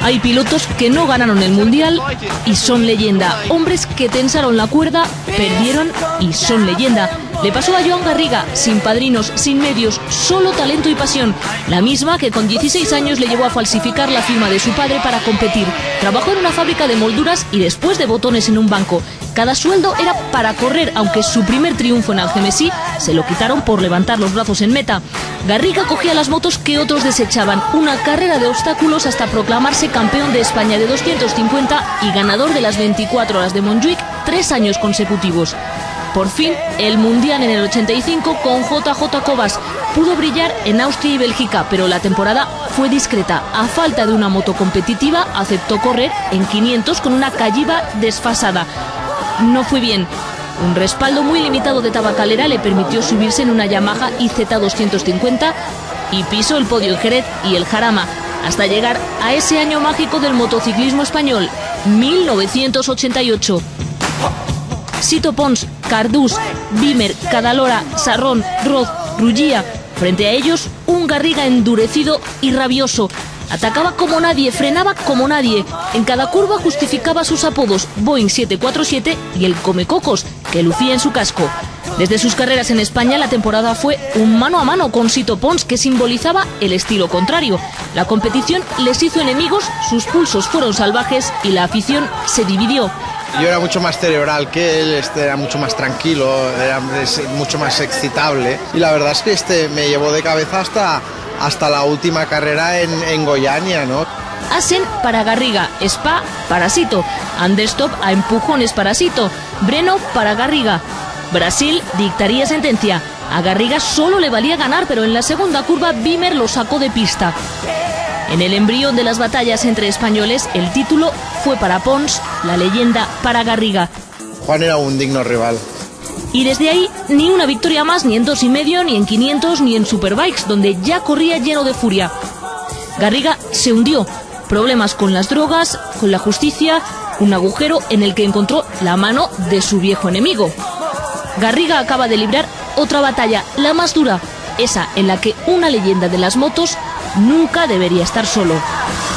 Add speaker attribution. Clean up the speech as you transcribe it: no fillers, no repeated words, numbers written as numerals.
Speaker 1: Hay pilotos que no ganaron el Mundial y son leyenda. Hombres que tensaron la cuerda, perdieron y son leyenda. Le pasó a Joan Garriga, sin padrinos, sin medios, solo talento y pasión. La misma que con 16 años le llevó a falsificar la firma de su padre para competir. Trabajó en una fábrica de molduras y después de botones en un banco. Cada sueldo era para correr, aunque su primer triunfo en Algemesí se lo quitaron por levantar los brazos en meta. Garriga cogía las motos que otros desechaban, una carrera de obstáculos hasta proclamarse campeón de España de 250 y ganador de las 24 horas de Montjuic 3 años consecutivos. Por fin, el Mundial en el 85 con JJ Cobas. Pudo brillar en Austria y Bélgica, pero la temporada fue discreta. A falta de una moto competitiva, aceptó correr en 500 con una Calliva desfasada. No fue bien. Un respaldo muy limitado de tabacalera le permitió subirse en una Yamaha IZ250 y pisó el podio en Jerez y el Jarama, hasta llegar a ese año mágico del motociclismo español, 1988. Sito Pons, Cardús, Bimer, Cadalora, Sarrón, Roth, Rullía. Frente a ellos, un Garriga endurecido y rabioso. Atacaba como nadie, frenaba como nadie. En cada curva justificaba sus apodos, Boeing 747 y el Comecocos, que lucía en su casco. Desde sus carreras en España, la temporada fue un mano a mano con Sito Pons, que simbolizaba el estilo contrario. La competición les hizo enemigos, sus pulsos fueron salvajes y la afición se dividió.
Speaker 2: Yo era mucho más cerebral que él, era mucho más tranquilo, era mucho más excitable. Y la verdad es que me llevó de cabeza hasta la última carrera en Goiânia, ¿no?
Speaker 1: Assen para Garriga, Spa para Sito, Anderstop a empujones para Sito, Breno para Garriga. Brasil dictaría sentencia. A Garriga solo le valía ganar, pero en la segunda curva Bimer lo sacó de pista. En el embrión de las batallas entre españoles, el título fue para Pons, la leyenda para Garriga.
Speaker 2: Juan era un digno rival.
Speaker 1: Y desde ahí, ni una victoria más, ni en 2,5, ni en 500, ni en Superbikes, donde ya corría lleno de furia. Garriga se hundió. Problemas con las drogas, con la justicia, un agujero en el que encontró la mano de su viejo enemigo. Garriga acaba de librar otra batalla, la más dura, esa en la que una leyenda de las motos nunca debería estar solo.